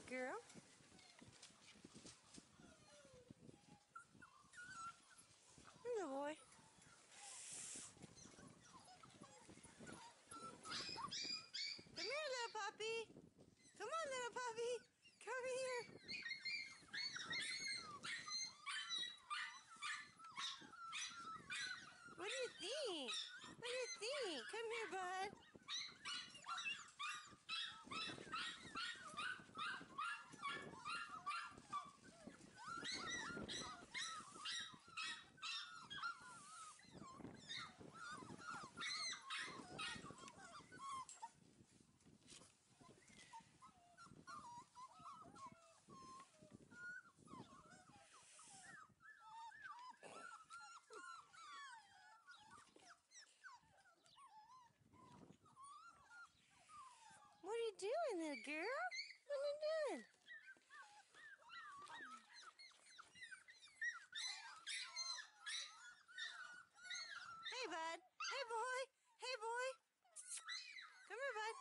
little girl. Little boy. Come here, little puppy. Come on, little puppy. Come here. What do you think? What do you think? Come here, bud. What are you doing, little girl? What are you doing? Hey, bud. Hey, boy. Hey, boy. Come here, bud.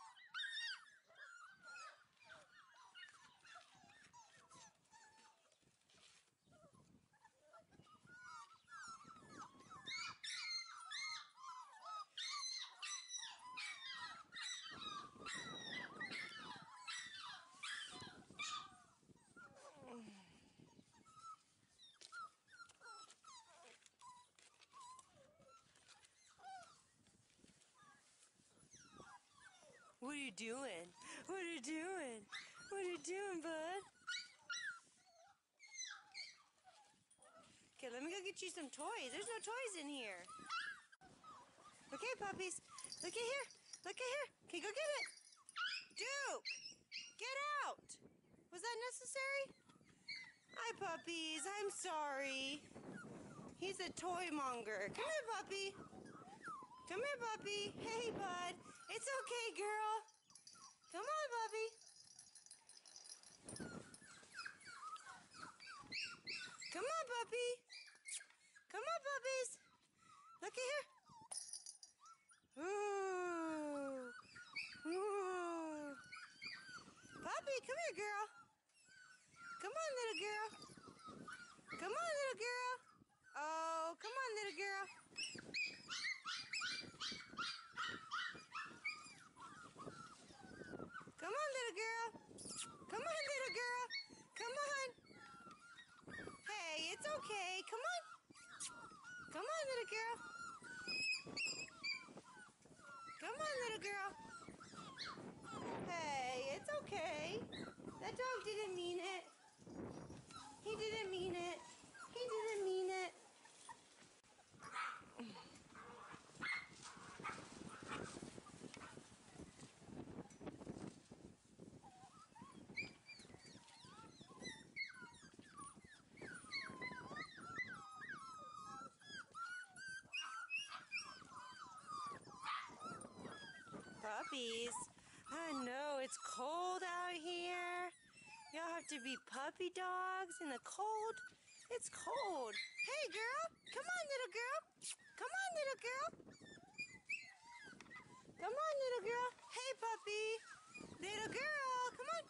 What are you doing? What are you doing? What are you doing, bud? Okay, let me go get you some toys. There's no toys in here. Okay, puppies. Look at here. Look at here. Okay, go get it. Duke, get out. Was that necessary? Hi, puppies. I'm sorry. He's a toy monger. Come here, puppy. Come here, puppy. Hey, bud. It's okay, girl. Come on, puppy. Come on, puppy. Come on, puppies. Look at here. Ooh. Ooh. Puppy, come here, girl. Come on, little girl. Come on, little girl. Oh, come on, little girl. Come on, little girl. Come on, little girl. Come on. Hey, it's okay. Come on. Come on, little girl. Come on, little girl. Hey, it's okay. That dog didn't mean it. He didn't mean it. He didn't mean it. Puppies. I know, it's cold out here. Y'all have to be puppy dogs in the cold. It's cold. Hey, girl. Come on, little girl. Come on, little girl. Come on, little girl. Hey, puppy. Little girl. Come on.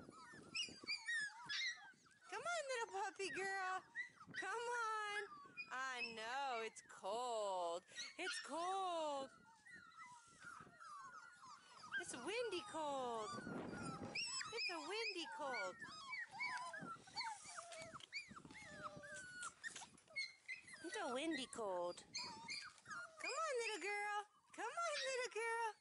Come on, little puppy girl. Come on. I know, it's cold. It's cold. It's windy cold. It's a windy cold. It's a windy cold. Come on, little girl. Come on, little girl.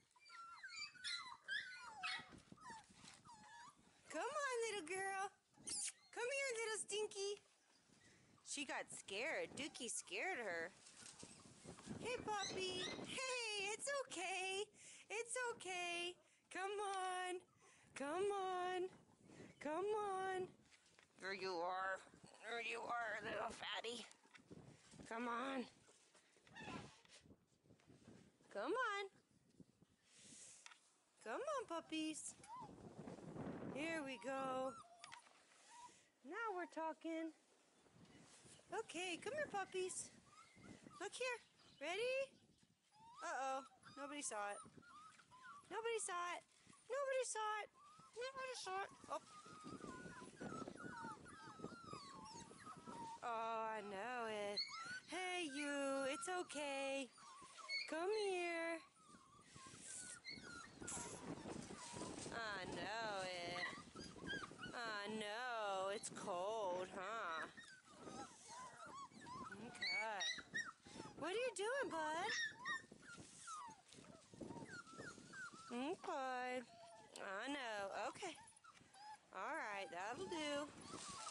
Come on, little girl. Come here, little stinky. She got scared. Dookie scared her. Hey, puppy. Hey, it's okay. It's okay. Come on. Come on. Come on. There you are. There you are, little fatty. Come on. Come on. Come on, puppies. Here we go. Now we're talking. Okay, come here, puppies. Look here. Ready? Uh-oh. Nobody saw it. Nobody saw it. Nobody saw it. Nobody saw it. Oh. Oh, I know it. Hey, you. It's okay. Come here. I know it. I know. It's cold, huh? Okay. What are you doing, bud? Okay. I know. Okay. All right. That'll do.